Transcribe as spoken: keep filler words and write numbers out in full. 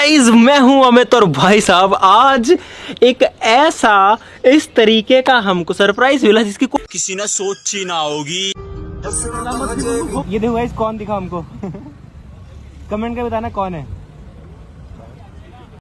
Guys, मैं हूं अमित और भाई साहब आज एक ऐसा इस तरीके का हमको सरप्राइज मिला जिसकी किसी ने सोची ना होगी। ये देखो गाइस, कौन दिखा हमको कमेंट करके बताना कौन है।